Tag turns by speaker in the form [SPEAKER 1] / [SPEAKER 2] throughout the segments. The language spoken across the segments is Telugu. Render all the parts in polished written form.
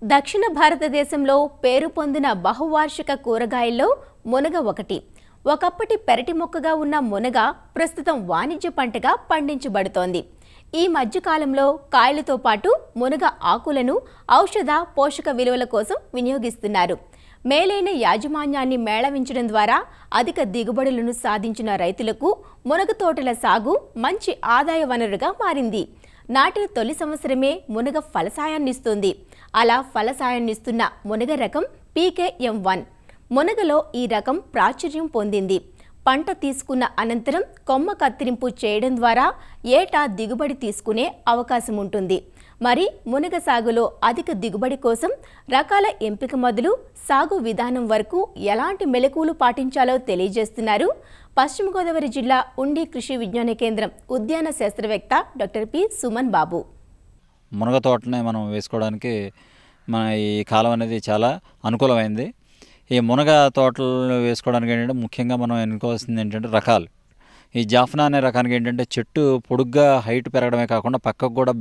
[SPEAKER 1] దక్షిణ భారతదేశంలో పేరు పొందిన బహువార్షిక కూరగాయల్లో మునగ ఒకటి. ఒకప్పటి పెరటి మొక్కగా ఉన్న మునగ ప్రస్తుతం వాణిజ్య పంటగా పండించబడుతోంది. ఈ మధ్యకాలంలో కాయలతో పాటు మునగ ఆకులను ఔషధ పోషక విలువల కోసం వినియోగిస్తున్నారు. మేలైన యాజమాన్యాన్ని మేళవించడం ద్వారా అధిక దిగుబడులను సాధించిన రైతులకు మునగ తోటల సాగు మంచి ఆదాయ వనరుగా మారింది. నాటిన తొలి సంవత్సరమే మునగ ఫలసాయాన్నిస్తుంది. అలా ఫలసాయాన్నిస్తున్న మునగ రకం PKM1. మునగలో ఈ రకం ప్రాచుర్యం పొందింది. పంట తీసుకున్న అనంతరం కొమ్మ కత్తిరింపు చేయడం ద్వారా ఏటా దిగుబడి తీసుకునే అవకాశం ఉంటుంది. మరి మునగ సాగులో అధిక దిగుబడి కోసం రకాల ఎంపిక మొదలు సాగు విధానం వరకు ఎలాంటి మెలకువలు పాటించాలో తెలియజేస్తున్నారు పశ్చిమ గోదావరి జిల్లా ఉండి కృషి విజ్ఞాన కేంద్రం ఉద్యాన శాస్త్రవేత్త డాక్టర్ పి సుమన్ బాబు.
[SPEAKER 2] మునగ తోటనే మనం వేసుకోవడానికి మన ఈ కాలం అనేది చాలా అనుకూలమైంది. ఈ మునగ తోటలు వేసుకోవడానికి ఏంటంటే ముఖ్యంగా మనం ఎన్నుకోవాల్సింది ఏంటంటే రకాలు. ఈ జాఫ్నా అనే రకానికి ఏంటంటే చెట్టు పొడుగ్గా హైట్ పెరగడమే కాకుండా పక్కకు కూడా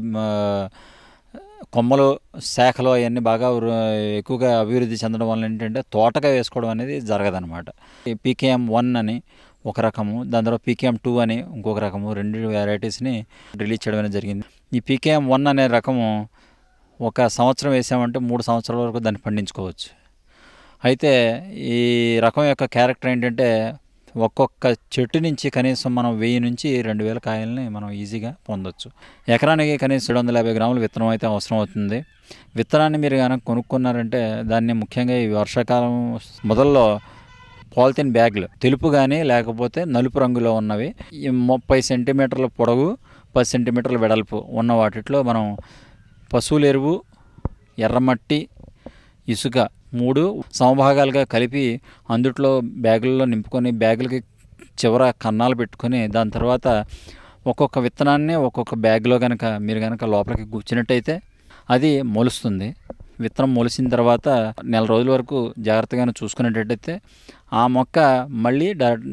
[SPEAKER 2] కొమ్మలు శాఖలు అవన్నీ బాగా ఎక్కువగా అభివృద్ధి చెందడం వల్ల ఏంటంటే తోటగా వేసుకోవడం అనేది జరగదనమాట. ఈ PKM1 అని ఒక రకము, దాని తర్వాత PKM2 అని ఇంకొక రకము, 2 వెరైటీస్ని రిలీజ్ చేయడం అనేది జరిగింది. ఈ PKM1 అనే రకము ఒక సంవత్సరం వేసామంటే 3 సంవత్సరాల వరకు దాన్ని పండించుకోవచ్చు. అయితే ఈ రకం యొక్క క్యారెక్టర్ ఏంటంటే ఒక్కొక్క చెట్టు నుంచి కనీసం మనం 1000 నుంచి 2000 కాయలని మనం ఈజీగా పొందొచ్చు. ఎకరానికి కనీసం 750 గ్రాముల విత్తనం అయితే అవసరం అవుతుంది. విత్తనాన్ని మీరు కనుక కొనుక్కున్నారంటే దాన్ని ముఖ్యంగా ఈ వర్షాకాలం మొదల్లో పాలిథిన్ బ్యాగ్లు తెలుపు కానీ లేకపోతే నలుపు రంగులో ఉన్నవి 30 సెంటీమీటర్ల పొడవు 10 సెంటీమీటర్ల వెడల్పు ఉన్న వాటిలో మనం పశువుల ఎరువు, ఎర్రమట్టి, ఇసుక 3 సమభాగాలుగా కలిపి అందుట్లో బ్యాగుల్లో నింపుకొని బ్యాగులకి చివర కన్నాలు పెట్టుకొని దాని తర్వాత ఒక్కొక్క విత్తనాన్ని ఒక్కొక్క బ్యాగ్లో కనుక మీరు కనుక లోపలికి గుచ్చినట్టయితే అది మొలుస్తుంది. విత్తనం మొలిసిన తర్వాత నెల రోజుల వరకు జాగ్రత్తగానే చూసుకునేటట్టయితే ఆ మొక్క మళ్ళీ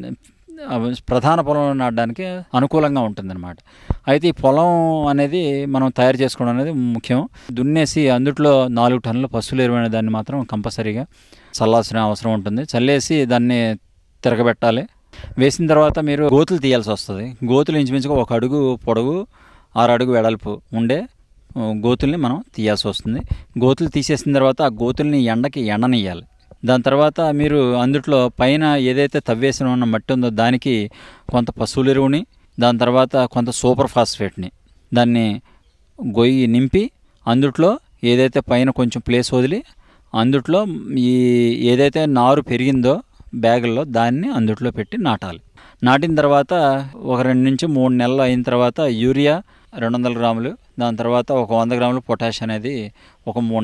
[SPEAKER 2] ప్రధాన పొలంలో నాటడానికి అనుకూలంగా ఉంటుందన్నమాట. అయితే ఈ పొలం అనేది మనం తయారు చేసుకోవడం అనేది ముఖ్యం. దున్నేసి అందుట్లో 4 టన్నుల పశువుల ఎరువు అనే దాన్ని మాత్రం కంపల్సరీగా చల్లాల్సిన అవసరం ఉంటుంది. చల్లేసి దాన్ని తిరగబెట్టాలి. వేసిన తర్వాత మీరు గోతులు తీయాల్సి వస్తుంది. గోతులు ఇంచుమించుగా 1 అడుగు పొడవు 6 అడుగు వెడల్పు ఉండే గోతుల్ని మనం తీయాల్సి వస్తుంది. గోతులు తీసేసిన తర్వాత ఆ గోతుల్ని ఎండకి ఎండనియ్యాలి. దాని తర్వాత మీరు అందుట్లో పైన ఏదైతే తవ్వేసిన ఉన్న మట్టి ఉందో దానికి కొంత పశువుల ఎరువుని, దాని తర్వాత కొంత సూపర్ ఫాస్ఫేట్ని దాన్ని గొయ్యి నింపి అందుట్లో ఏదైతే పైన కొంచెం ప్లేస్ వదిలి అందుట్లో ఈ ఏదైతే నారు పెరిగిందో బ్యాగుల్లో దాన్ని అందుట్లో పెట్టి నాటాలి. నాటిన తర్వాత ఒక 2 నుంచి 3 నెలలు అయిన తర్వాత యూరియా 200 గ్రాములు, దాని తర్వాత ఒక 100 గ్రాములు పొటాష్ అనేది ఒక 3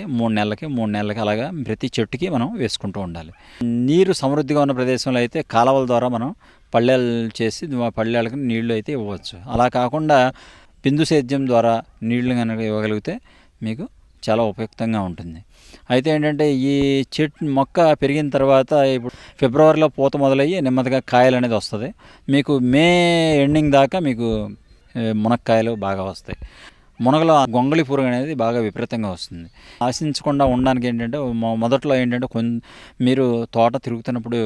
[SPEAKER 2] నెలలకి అలాగా ప్రతి చెట్టుకి మనం వేసుకుంటూ ఉండాలి. నీరు సమృద్ధిగా ఉన్న ప్రదేశంలో అయితే కాలువల ద్వారా మనం పళ్ళేలు చేసి పళ్ళేళ్ళకి నీళ్లు అయితే ఇవ్వచ్చు. అలా కాకుండా బిందు సేద్యం ద్వారా నీళ్లు కనుక ఇవ్వగలిగితే మీకు చాలా ఉపయుక్తంగా ఉంటుంది. అయితే ఏంటంటే ఈ మొక్క పెరిగిన తర్వాత ఇప్పుడు ఫిబ్రవరిలో పూత మొదలయ్యి నెమ్మదిగా కాయలు అనేది వస్తుంది. మీకు మే ఎండింగ్ దాకా మీకు మునక్కాయలు బాగా వస్తాయి. మునగలో గొంగళి పురుగు అనేది బాగా విపరీతంగా వస్తుంది. ఆశించకుండా ఉండడానికి ఏంటంటే మొదట్లో ఏంటంటే మీరు తోట తిరుగుతున్నప్పుడు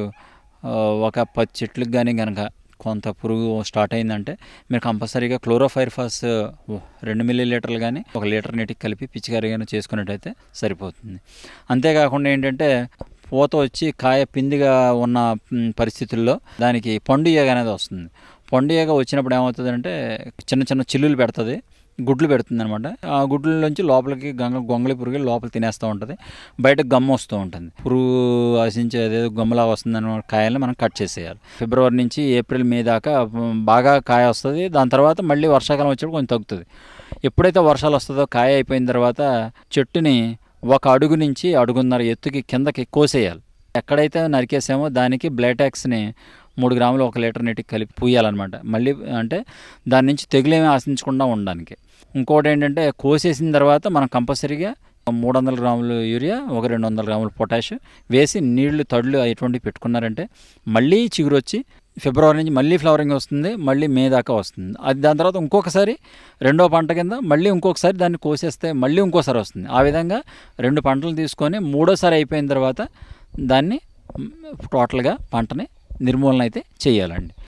[SPEAKER 2] ఒక 10 చెట్లకు కానీ కనుక కొంత పురుగు స్టార్ట్ అయిందంటే మీరు కంపల్సరీగా క్లోరోఫైరిఫాస్ 2 మిల్లీలీటర్లు కానీ 1 లీటర్ నీటికి కలిపి పిచికారీ కానీ చేసుకున్నట్టయితే సరిపోతుంది. అంతేకాకుండా ఏంటంటే పూత వచ్చి కాయ పిందిగా ఉన్న పరిస్థితుల్లో దానికి పండు ఈగ అనేది వస్తుంది. పండు ఈగ వచ్చినప్పుడు ఏమవుతుందంటే చిన్న చిన్న చిల్లులు పెడుతుంది, గుడ్లు పెడుతుంది అనమాట. ఆ గుడ్ల నుంచి లోపలికి గొంగళి పురుగు లోపల తినేస్తూ ఉంటుంది. బయటకు గమ్ము వస్తూ ఉంటుంది. పురుగు ఆశించే ఏదేదో గమ్ములా వస్తుందని కాయల్ని మనం కట్ చేసేయాలి. ఫిబ్రవరి నుంచి ఏప్రిల్ మే దాకా బాగా కాయ వస్తుంది. దాని తర్వాత మళ్ళీ వర్షాకాలం వచ్చినప్పుడు కొంచెం తగ్గుతుంది. ఎప్పుడైతే వర్షాలు వస్తుందో కాయ అయిపోయిన తర్వాత చెట్టుని 1 అడుగు నుంచి 1.5 అడుగున్నర ఎత్తుకి కిందకి కోసేయాలి. ఎక్కడైతే నరికేసామో దానికి బ్లైటాక్స్ని 3 గ్రాములు 1 లీటర్ నీటికి కలిపి పూయాలన్నమాట. మళ్ళీ అంటే దాని నుంచి తెగులేమీ ఆశించకుండా ఉండడానికి. ఇంకోటి ఏంటంటే కోసేసిన తర్వాత మనం కంపల్సరీగా 300 గ్రాములు యూరియా, 200 గ్రాములు పొటాష్ వేసి నీళ్లు తడులు అటువంటివి పెట్టుకున్నారంటే మళ్ళీ చిగురు వచ్చి ఫిబ్రవరి నుంచి మళ్ళీ ఫ్లవరింగ్ వస్తుంది, మళ్ళీ మే దాకా వస్తుంది. అది దాని తర్వాత ఇంకొకసారి రెండో పంట కింద మళ్ళీ ఇంకొకసారి దాన్ని కోసేస్తే మళ్ళీ ఇంకోసారి వస్తుంది. ఆ విధంగా 2 పంటలు తీసుకొని మూడోసారి అయిపోయిన తర్వాత దాన్ని టోటల్గా పంటని నిర్మూలన అయితే చేయాలండి.